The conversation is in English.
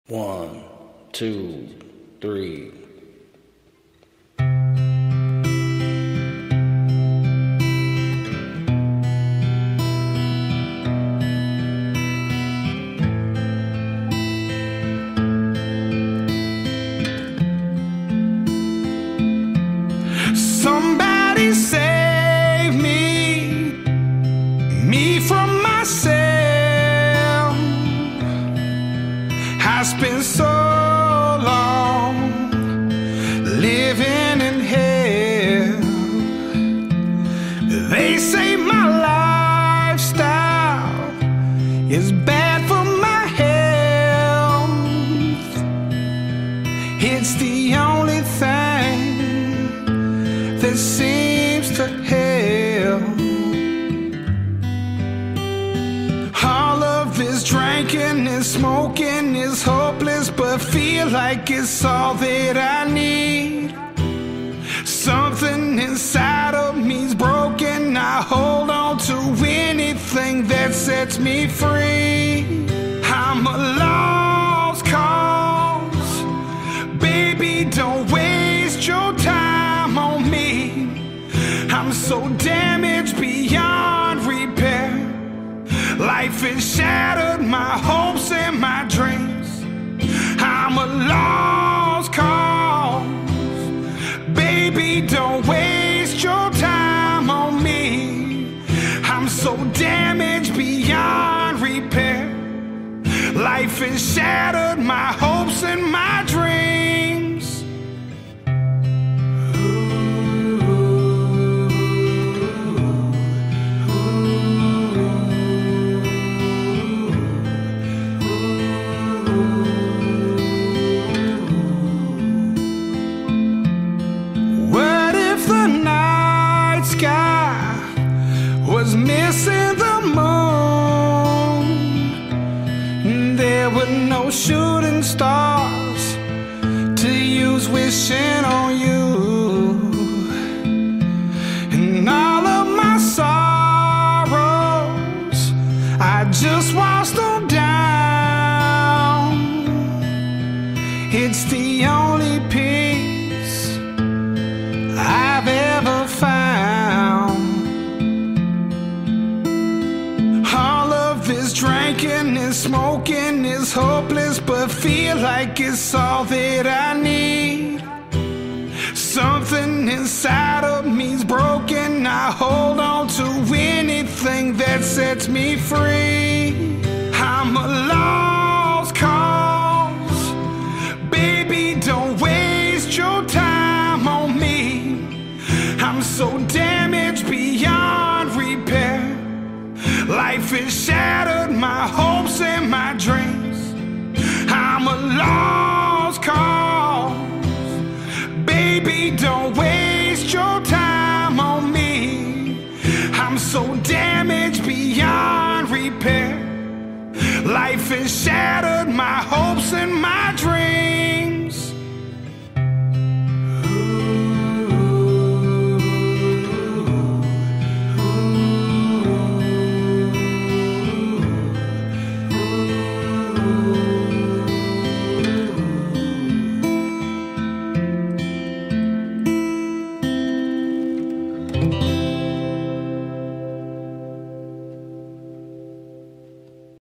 1, 2, 3. Somebody save me from myself. I spent so long living in hell. They say my lifestyle is bad for my health. It's the only thing that seems to help. All of this drinking and smoking is hopeless, but feel like it's all that I need. Something inside of me's broken. I hold on to anything that sets me free. I'm a lost cause. Baby, don't waste your time on me. I'm so damaged beyond repair. Life has shattered my hopes and my dreams. I'm a lost cause. Baby, don't waste your time on me. I'm so damaged beyond repair. Life has shattered my hopes and my dreams. What if the night sky was missing the moon? There were no shooting stars to use wishing on you. And all of my sorrows, I just washed them down. It's the only peace I've ever found. All of this drinking and smoking is hopeless, but feel like it's all that I need. Something inside of me's broken. I hold on to anything that sets me free. I'm a lost cause. Baby, don't waste your time on me. I'm so damaged beyond repair. Life has shattered my hopes and my dreams. I'm a lost cause. Baby, don't waste your time on me. I'm so damaged beyond repair. Life has shattered my hopes and my dreams.